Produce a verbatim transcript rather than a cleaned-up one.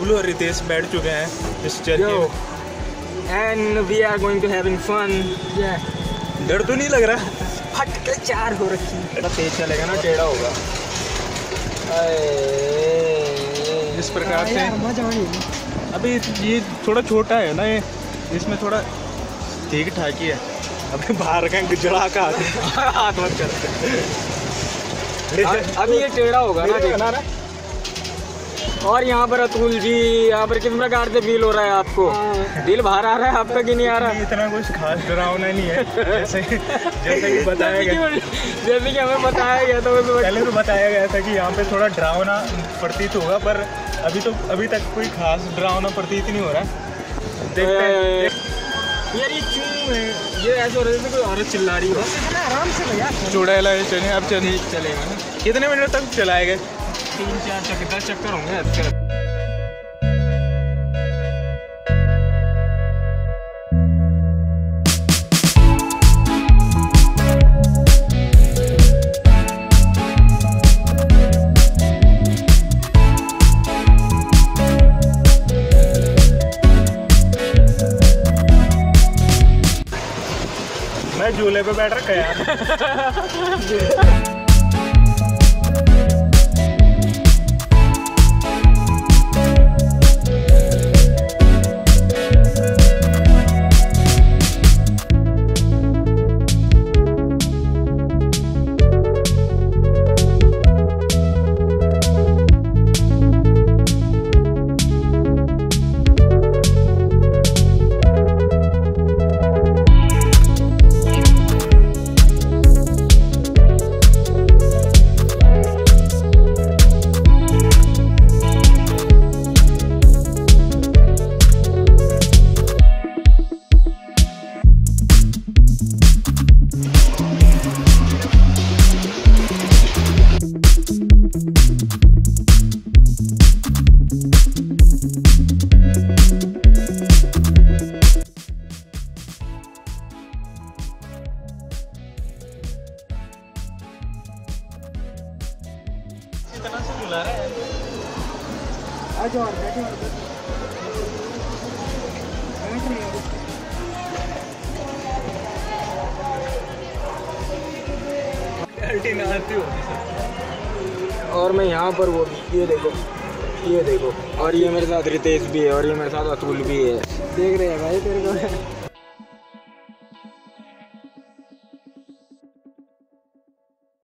अतुल और रितेश बैठ चुके हैं इस चेयर में and we are going to having fun. डर तो नहीं लग रहा? फट के चार हो रखी है। तेज चलेगा ना टेढ़ा होगा। इस प्रकार से अभी ये थोड़ा छोटा है ना, ये इसमें थोड़ा ठीक ठाक ही है। अभी बाहर का गुजरा का हाथ मत चलते। अभी ये टेढ़ा होगा ना, देखना ना। और यहाँ पर अतुल जी, यहाँ पर किस प्रकार से फील हो रहा है आपको? दिल बाहर आ रहा है आपका कि नहीं आ रहा? इतना कुछ खास डरावना नहीं है, जैसे जैसे कि बताया गया जैसे कि हमें बताया गया था। पहले तो बताया गया था कि यहाँ पे थोड़ा डरावना प्रतीत होगा, पर अभी तो अभी तक कोई खास डरावना प्रतीत नहीं हो रहा है। देखते हैं यार ये क्यों है, ये ऐसा हो रहा है जैसे कोई औरत चिल्ला रही हो। आराम से भैया चुड़ैला चलिए अब चलिए चलेगा ना। कितने मिनट तक चलाएगा? तीन चार चक्कर दस चक्कर होंगे। मैं झूले पे बैठ रखा यार। इतना से बुला रहा है। आज और बैठो और बैठ रही अल्टी ना आती हो। और मैं यहाँ पर वो ये देखो, ये देखो, और ये मेरे साथ रितेश भी है, और ये मेरे साथ अतुल भी है। देख रहे हैं भाई तेरे को।